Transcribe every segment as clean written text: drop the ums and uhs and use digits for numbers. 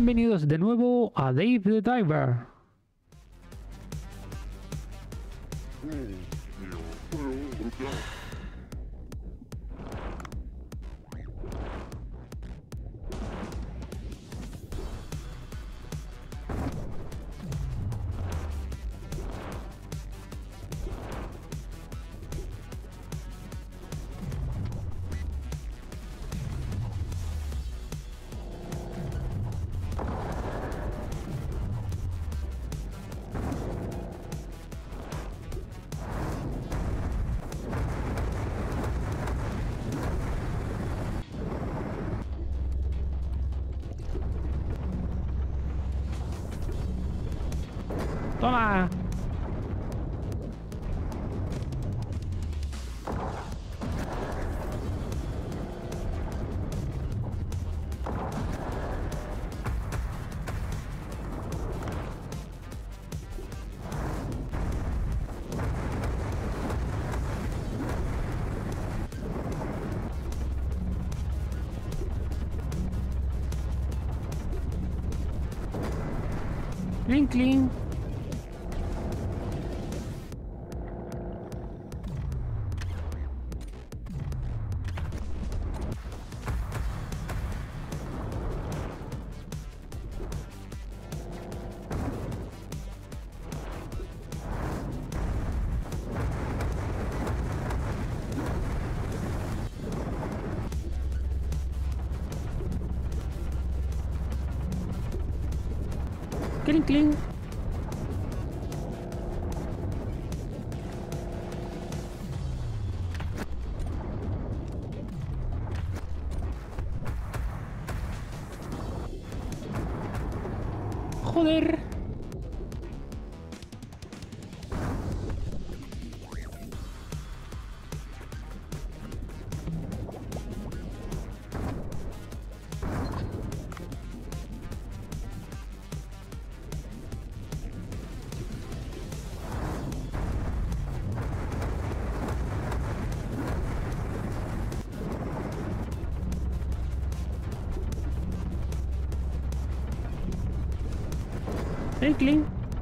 Bienvenidos de nuevo a Dave the Diver. ¡Toma! Clink, clink. Clink, clink. Joder. Clink, clink.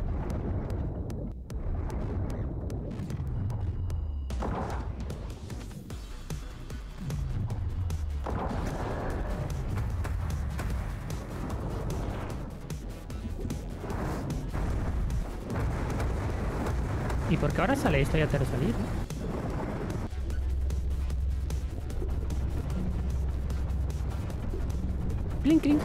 ¿Y por qué ahora sale esto y ya te lo salir? Clink, clink.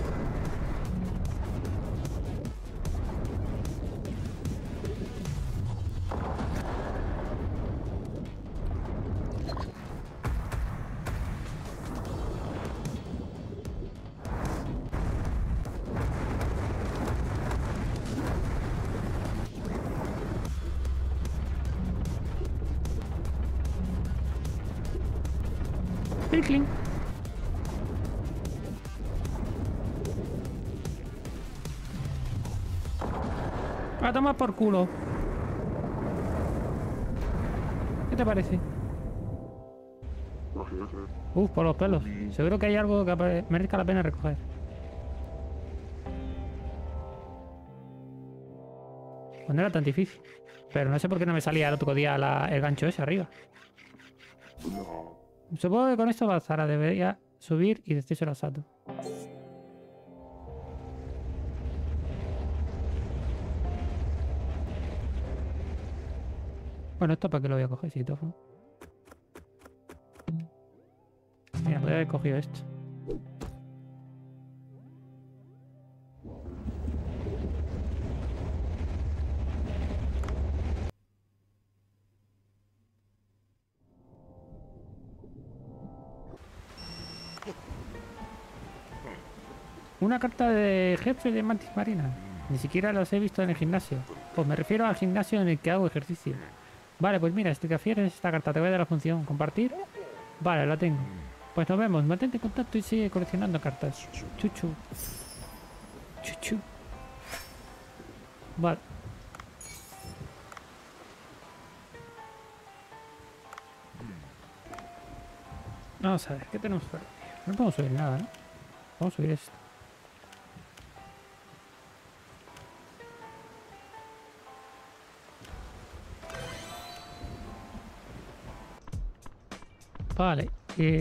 Clink, clink. A tomar por culo. ¿Qué te parece? Por los pelos. Seguro que hay algo que merezca la pena recoger. Pues no era tan difícil. Pero no sé por qué no me salía el otro día el gancho ese arriba. Supongo que con esto bastará. Debería subir y decírselo a Sato. Bueno, esto para qué lo voy a coger, si todo. Mira, podría haber cogido esto. Una carta de jefe de Mantis Marina. Ni siquiera los he visto en el gimnasio. Pues me refiero al gimnasio en el que hago ejercicio. Vale, pues mira, si te refieres a esta carta, te voy a dar la función. ¿Compartir? Vale, la tengo. Pues nos vemos. Mantente en contacto y sigue coleccionando cartas. Chuchu. Chuchu. Vale. Vamos a ver, ¿qué tenemos por aquí? No podemos subir nada, ¿no? Vamos a subir esto. Vale.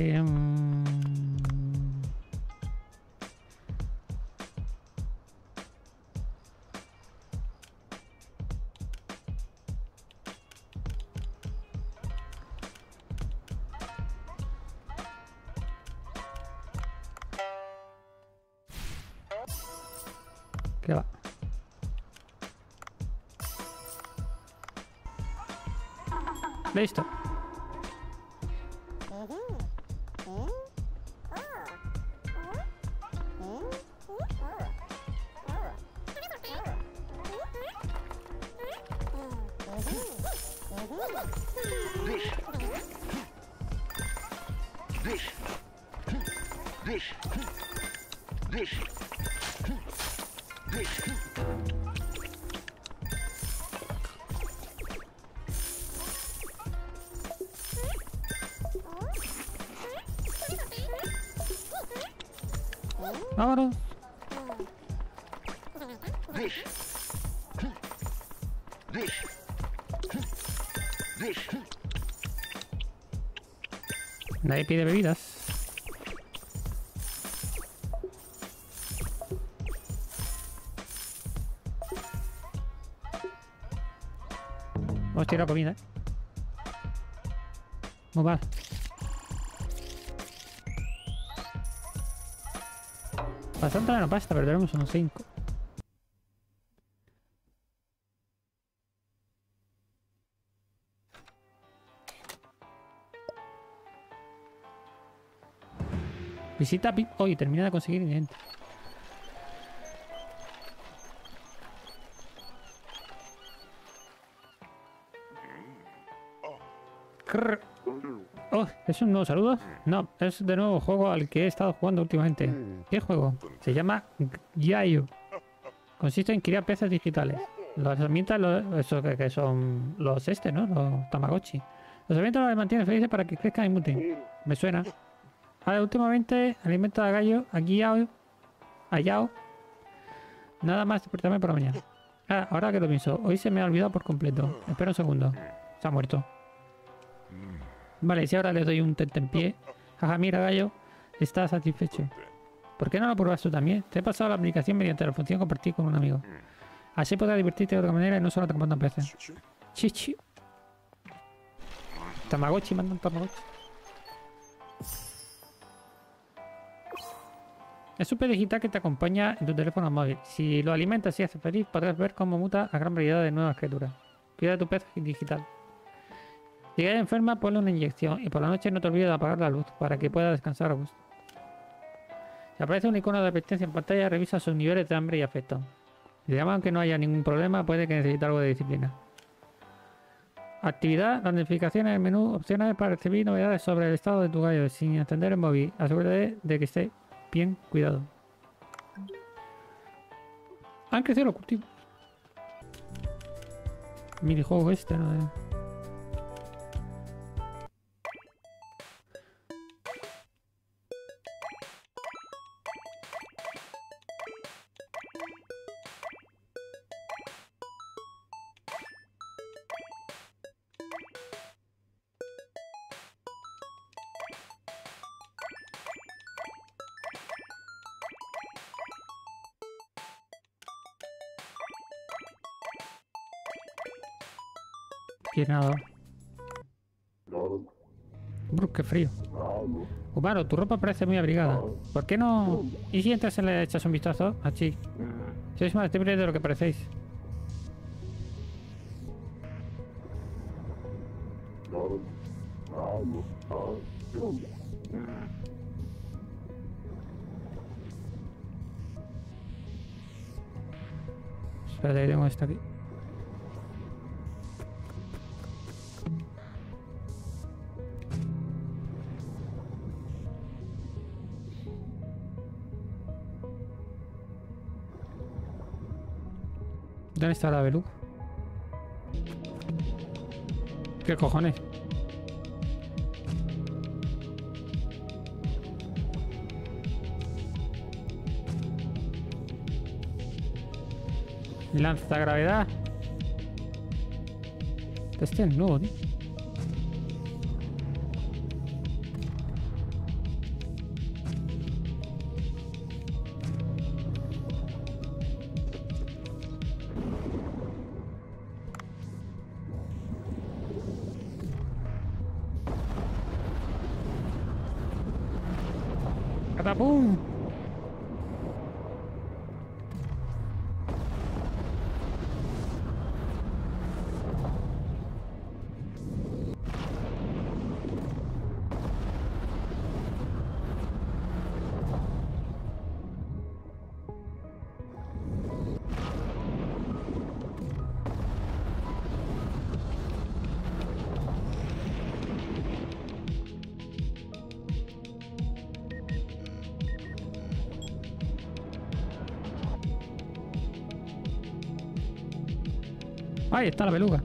¿Qué va? Listo. Vámonos. Nadie pide bebidas. Hemos tirado comida. Muy mal. Bastante la pasta, pero tenemos unos 5. Visita Pip. Hoy termina de conseguir ingredientes. Oh, ¿es un nuevo saludo? No, es de nuevo juego al que he estado jugando últimamente. ¿Qué juego? Se llama Yayo. Consiste en criar peces digitales. Las herramientas, eso que son los ¿no? Los Tamagotchi. Los herramientas los mantienen felices para que crezcan y muten. Me suena. Ahora, últimamente alimento a Gallo, a Yao. Nada más despertarme por la mañana. Ah, ahora que lo pienso, hoy se me ha olvidado por completo. Espera un segundo. Se ha muerto. Vale, si ahora le doy un tentempié. Jaja, mira, Gallo, está satisfecho. ¿Por qué no lo pruebas tú también? Te he pasado la aplicación mediante la función compartir con un amigo. Así podrás divertirte de otra manera y no solo atrapando peces. Chichi. Tamagotchi, manda un Tamagotchi. Es un pez digital que te acompaña en tu teléfono móvil. Si lo alimentas y haces feliz, podrás ver cómo muta a gran variedad de nuevas criaturas. Cuida de tu pez digital. Si cae enferma, ponle una inyección y por la noche no te olvides de apagar la luz para que pueda descansar a gusto. Si aparece un icono de advertencia en pantalla, revisa sus niveles de hambre y afecto. Si llama aunque no haya ningún problema, puede que necesite algo de disciplina. Actividad, las notificaciones en el menú, opciones para recibir novedades sobre el estado de tu gallo sin encender el móvil. Asegúrate de que esté bien cuidado. Han crecido los cultivos. Minijuego este, ¿no? Qué nada. Qué frío. Humano, tu ropa parece muy abrigada. ¿Por qué no...? ¿Y si entras y le echas un vistazo? Así. Sois más débiles de lo que parecéis. Espérate que tengo esto aquí. ¿Dónde está la beluga? ¿Qué cojones? Lanzagravedad. Este es nuevo, tío. ¡Pum! Ahí está la beluga.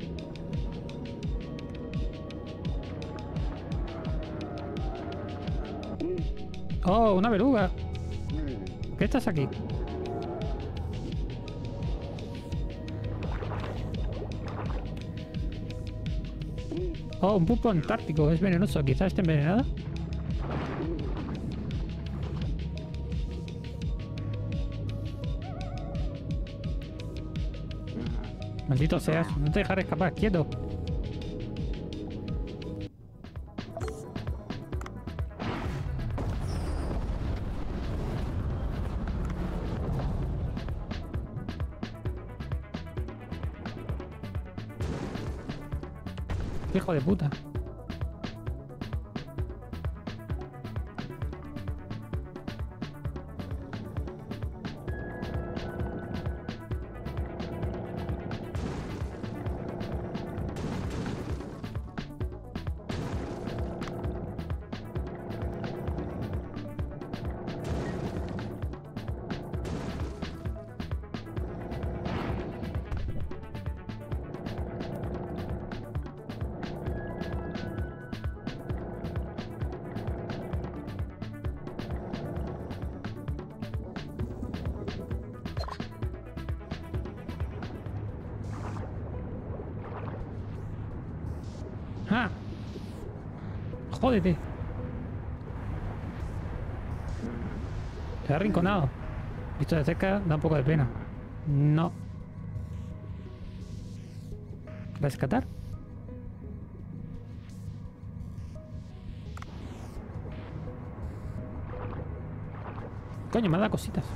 Oh, una beluga. ¿Por qué estás aquí? Oh, un pulpo antártico. Es venenoso. Quizás esté envenenada. Maldito seas. No te dejaré escapar. Quieto. Hijo de puta. ¡Ah! ¡Jódete! Te ha arrinconado. Visto de cerca da un poco de pena. No. ¿Rescatar? Coño, me ha dado cositas.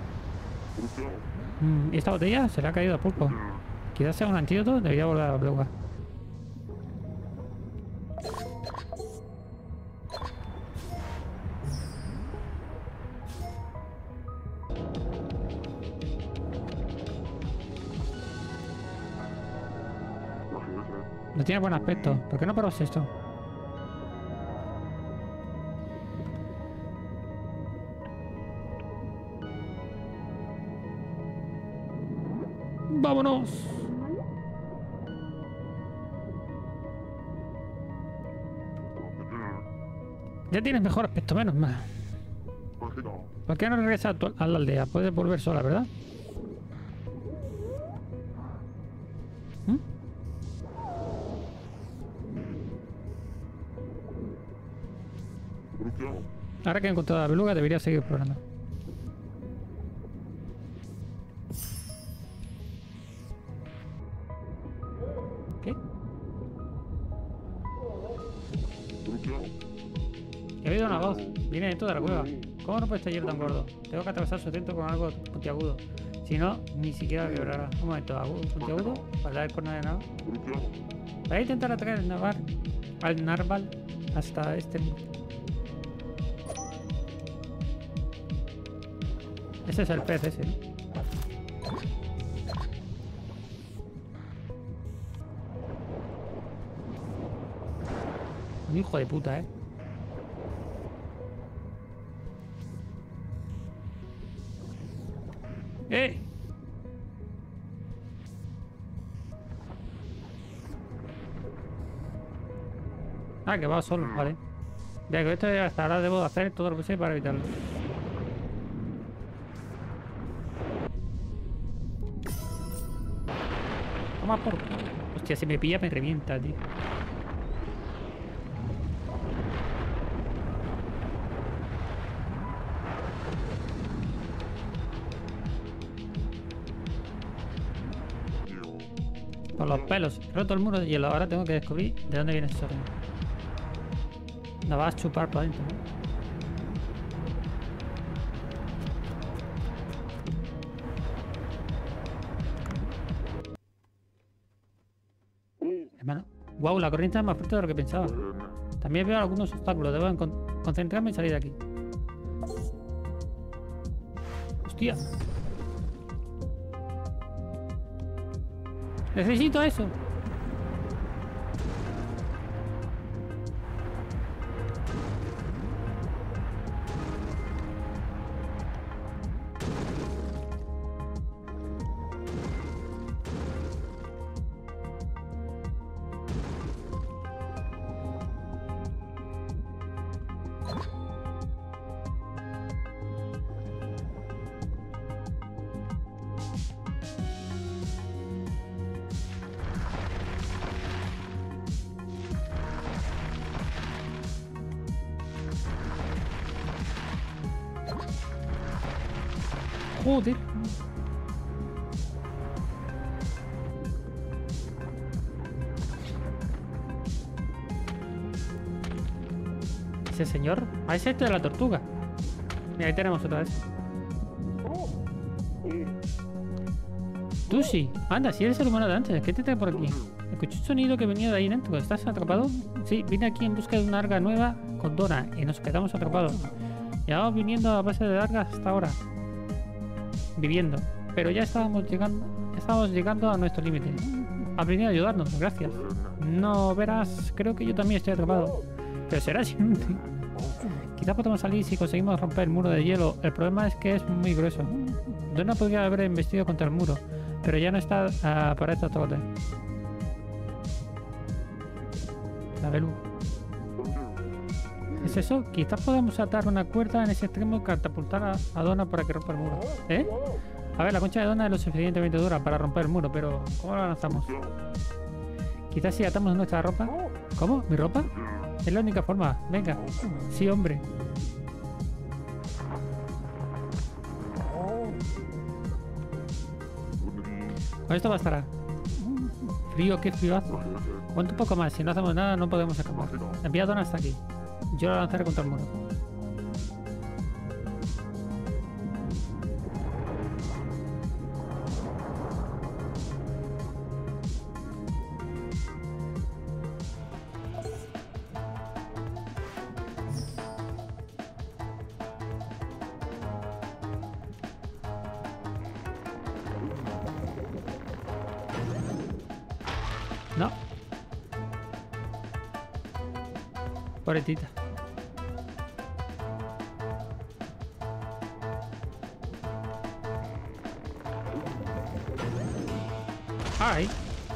¿Y esta botella? Se le ha caído a pulpo. Quizás sea un antídoto. Debería volver a la beluga. No tiene buen aspecto. ¿Por qué no pruebas esto? ¡Vámonos! Ya tienes mejor aspecto, menos mal. ¿Por qué no regresas a la aldea? Puedes volver sola, ¿verdad? Ahora que he encontrado la beluga, debería seguir explorando. ¿Qué? He oído una voz. Viene dentro de la cueva. ¿Cómo no puede estar hielo tan gordo? Tengo que atravesar su centro con algo puntiagudo. Si no, ni siquiera quebrará. Un momento, puntiagudo para dar el corno de nada. Voy a intentar atraer al narval hasta este muro. Ese es el pez ese, ¿no? Un hijo de puta, ¿eh? ¡Eh! Ah, que va solo, vale. Ya que esto hasta ahora debo hacer todo lo que sé para evitarlo. Toma por... Hostia, si me pilla me revienta, tío. Por los pelos. He roto el muro de hielo. Ahora tengo que descubrir de dónde viene ese sonido. La vas a chupar por adentro, ¿no? Wow, la corriente es más fuerte de lo que pensaba. También veo algunos obstáculos. Debo concentrarme y salir de aquí. Hostia. Necesito eso. Joder. Ese señor. Ah, es este de la tortuga. Mira, ahí tenemos otra vez. Tú sí. Anda, si eres el humano de antes, ¿qué te trae por aquí? Escuché un sonido que venía de ahí dentro. ¿Estás atrapado? Sí, vine aquí en busca de una larga nueva con Donna y nos quedamos atrapados. Llevamos viniendo a base de largas hasta ahora. Viviendo. Pero ya estábamos llegando a nuestro límite. Ha venido a ayudarnos, gracias. No verás, creo que yo también estoy atrapado. Pero será inútil. Quizá podemos salir si conseguimos romper el muro de hielo. El problema es que es muy grueso. Donna podría haber investido contra el muro, pero ya no está para esta torre. La Belu. ¿Es eso? Quizás podamos atar una cuerda en ese extremo y catapultar a Donna para que rompa el muro. ¿Eh? A ver, la concha de Donna es lo suficientemente dura para romper el muro, pero ¿cómo la lanzamos? Quizás si atamos nuestra ropa. ¿Cómo? ¿Mi ropa? Es la única forma. Venga. Sí, hombre. Con esto bastará. Frío, qué frío hace. Aguanta un poco más. Si no hacemos nada, no podemos escapar. Envía a Donna hasta aquí. Yo la lanzaré contra el muro. No. Pobrecita. Ay.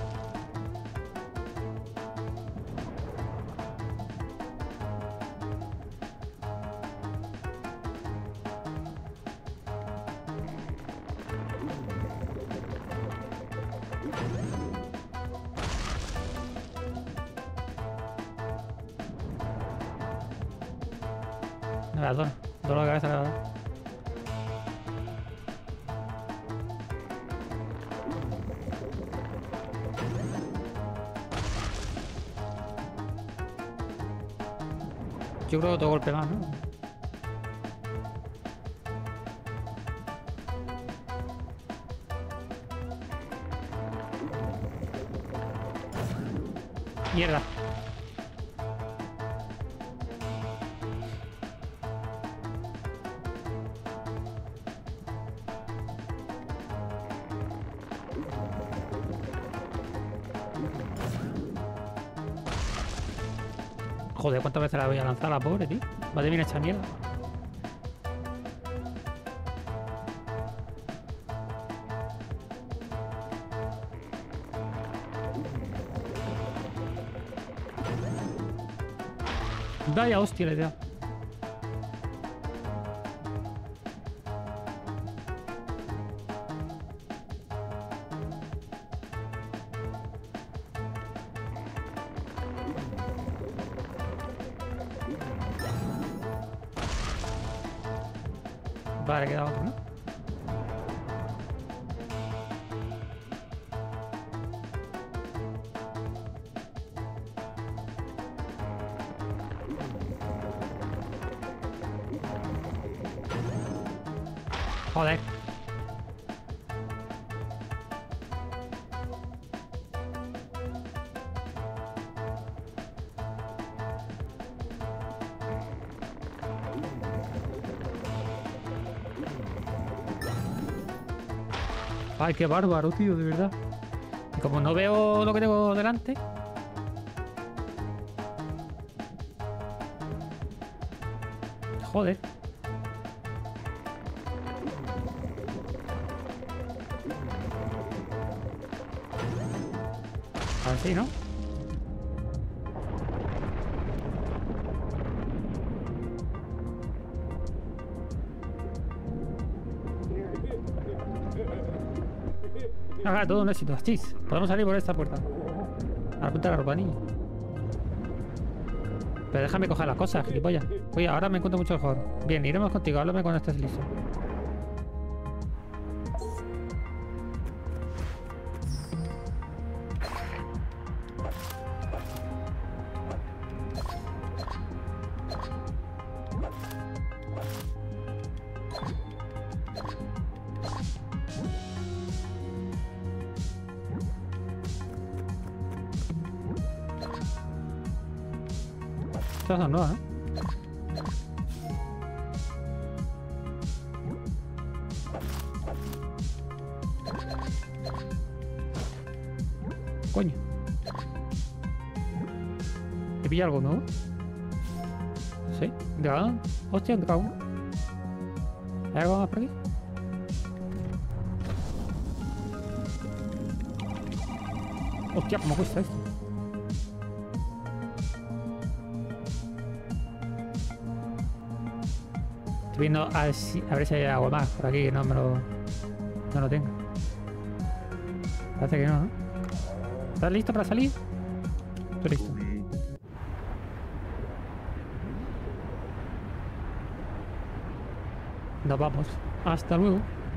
La Donna. Donna la cabeza, la verdad. Yo creo que otro golpe más, ¿no? Mierda. Joder, ¿cuántas veces la voy a lanzar a la pobre, tío? Va a terminar esta mierda. Vaya hostia, le he dado. Vale, queda otro, ¿no? Joder. Ay, qué bárbaro, tío, de verdad. Y como no veo lo que tengo delante... Joder. Así, ¿no? Haga todo un éxito. Chis, podemos salir por esta puerta. A la punta de la ropa, niño. Pero déjame coger las cosas, gilipollas. Oye, ahora me encuentro mucho mejor. Bien, iremos contigo. Háblame cuando estés listo. Estas son nuevas, ¿eh? Coño. ¿Te pilla algo nuevo? Sí, dragón. Hostia, un dragón. ¿Hay algo más por aquí? Hostia, ¿cómo cuesta esto? Estoy viendo a ver si hay algo más por aquí que no lo tengo. Parece que no, ¿no? ¿Estás listo para salir? Estoy listo. Nos vamos. Hasta luego.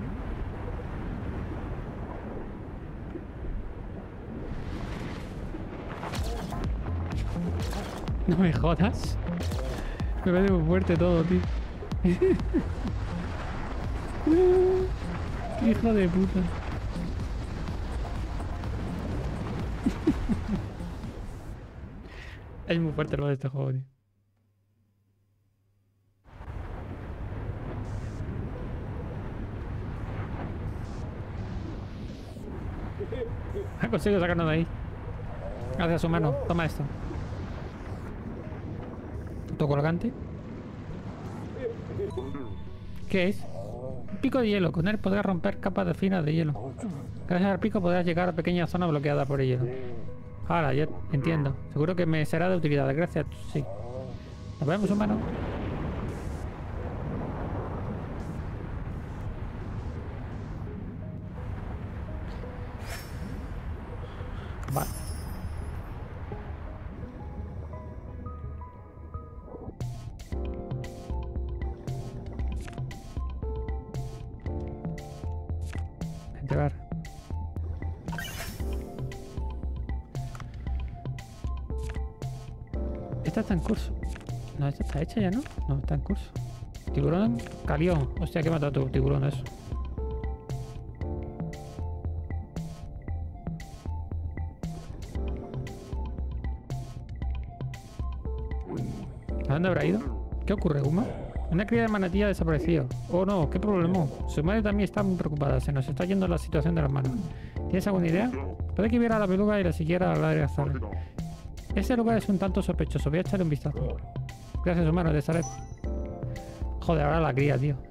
No me jodas. Me parece muy fuerte todo, tío. Hijo de puta. Es muy fuerte lo de este juego, tío. Ha conseguido sacarnos de ahí. Gracias, humano. Toma esto. Autocolgante. ¿Qué es? Un pico de hielo. Con él podrás romper capas de finas de hielo. Gracias al pico podrás llegar a pequeñas zonas bloqueadas por el hielo. Ahora, ya entiendo. Seguro que me será de utilidad. Gracias. Sí. Nos vemos, humano. Vale. Entregar. Esta está en curso. No, esta está hecha ya, ¿no? No, está en curso. Tiburón calión. Hostia, que mata tu tiburón eso. ¿A dónde habrá ido? ¿Qué ocurre, Uma? Una cría de manatí ha desaparecido. Oh no, qué problema. Su madre también está muy preocupada. Se nos está yendo la situación de las manos. ¿Tienes alguna idea? Puede que viera a la beluga y la siguiera a la de Azar. Ese lugar es un tanto sospechoso. Voy a echarle un vistazo. Gracias, humano, de Zaret. Joder, ahora la cría, tío.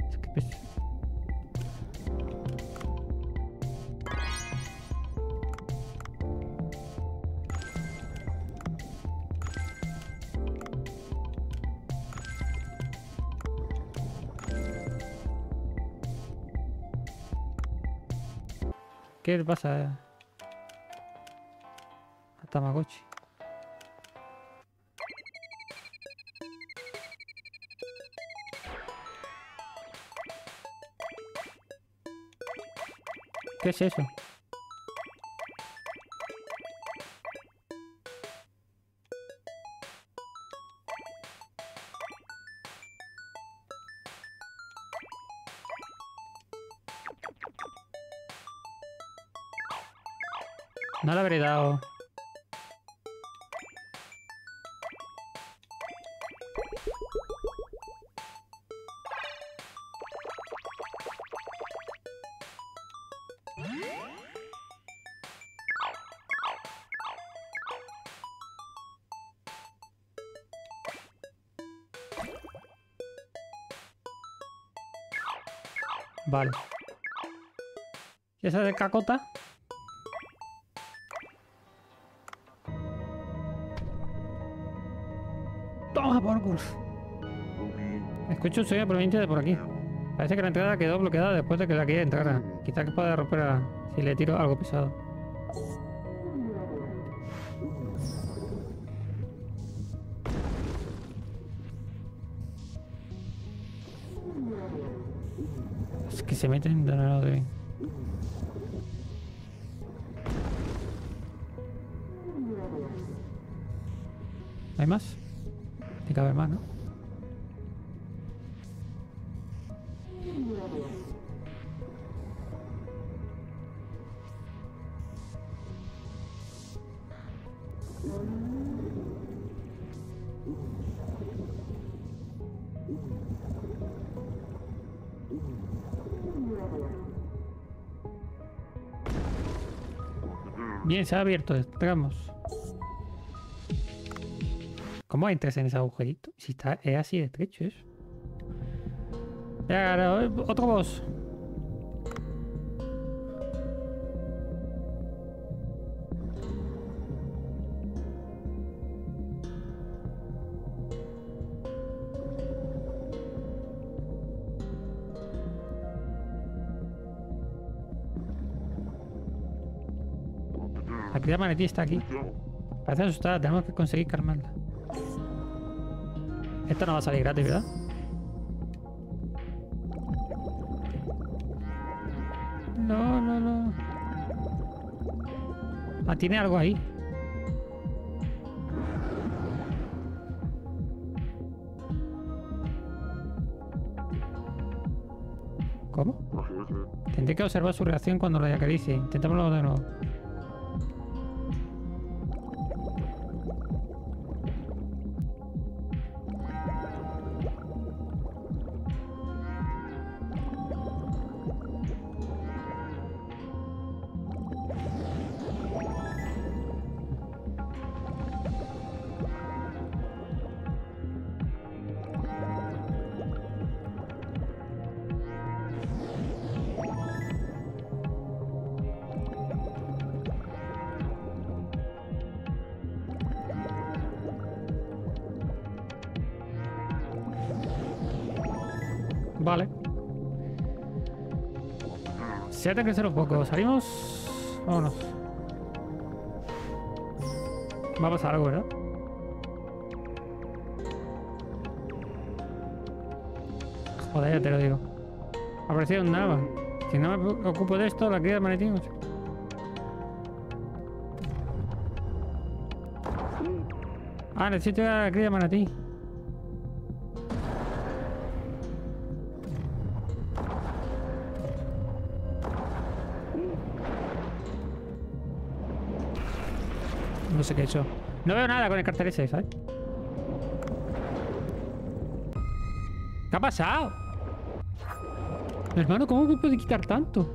¿Qué le pasa a Tamagotchi? ¿Qué es eso? No le habré dado. Vale. ¿Y esa de cacota? Toma por culo. Escucho un sonido proveniente de por aquí. Parece que la entrada quedó bloqueada después de que la guía entrara. Quizá que pueda romperla si le tiro algo pesado. Es que se meten de lado de... ¿Hay más? Tiene que haber más, ¿no? Bien, se ha abierto. Entramos. ¿Cómo entras en ese agujerito? Si está, es así de estrecho eso. Ya, ahora, otro boss. La cría manatí está aquí. Parece asustada, tenemos que conseguir calmarla. Esto no va a salir gratis, ¿verdad? No, no, no. Ah, tiene algo ahí. ¿Cómo? Tendré que observar su reacción cuando la acaricie. Intentémoslo de nuevo. Vale. Se ha de crecer un poco. ¿Salimos? Vámonos. Va a pasar algo, ¿verdad? Joder, ya te lo digo. Ha aparecido un nava. Si no me ocupo de esto, la cría de manatí... Ah, necesito ir a la cría de manatí. No sé qué he hecho. No veo nada con el cartel ese, ¿sabes? ¿Qué ha pasado? Hermano, ¿cómo me puede quitar tanto?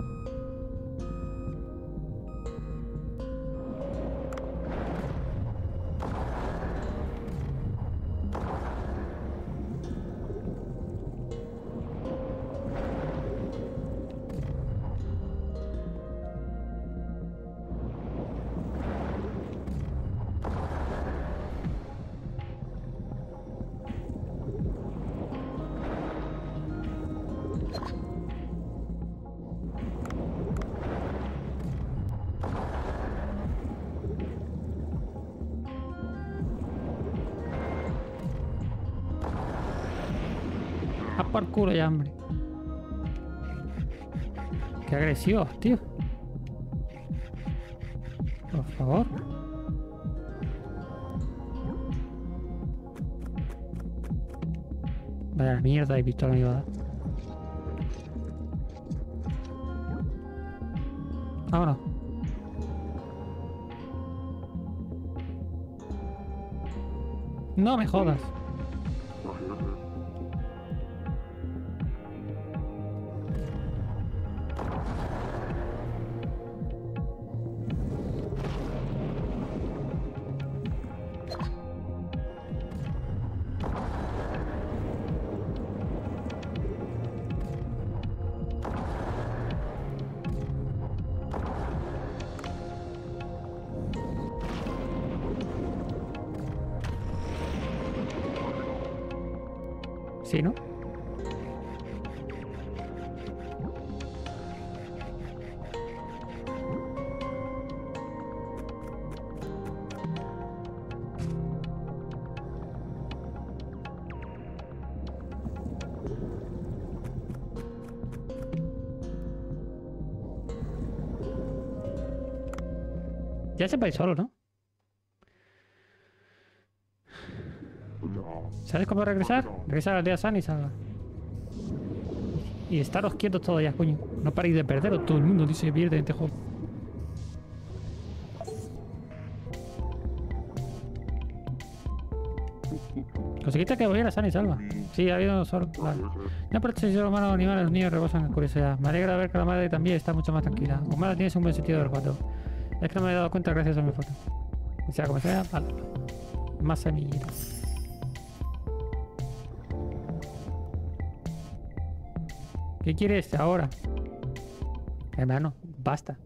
A por culo ya, hombre. Qué agresivos, tío. Por favor. Vaya mierda de pistola me iba a dar. Vámonos. No me jodas. Sí, ¿no? Ya se va a ir solo, ¿no? ¿Sabes cómo regresar? Regresa a la aldea sana y salga. Y estaros quietos todos ya, coño. No paréis de perderos. Todo el mundo dice que pierde en este juego. Conseguiste que volviera sana y salva. Sí, ha habido solo. Vale. No por si los humanos animales, los niños reposan en curiosidad. Me alegra ver que la madre también está mucho más tranquila. Humana tienes un buen sentido del olfato. Es que no me he dado cuenta gracias a mi foto. O sea, como sea, vale. Más semillitas. ¿Qué quieres ahora? Hermano, basta.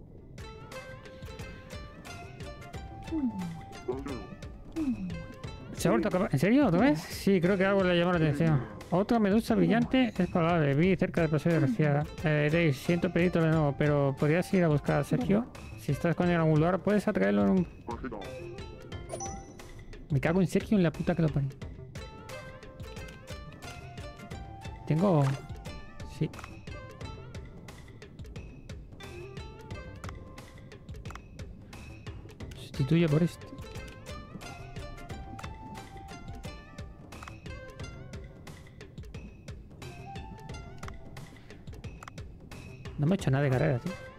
¿Se ha vuelto a acabar? ¿En serio? ¿Otra vez? Sí, creo que algo le llamó la atención. Otra medusa brillante es probable. Vi cerca del paseo de García. Dave, siento pedirte de nuevo, pero ¿podrías ir a buscar a Sergio? Si estás con él en algún lugar, ¿puedes atraerlo en un...? Me cago en Sergio en la puta que lo pone. Tengo... Sí. Sustituye por este. No me he hecho nada de carrera, tío.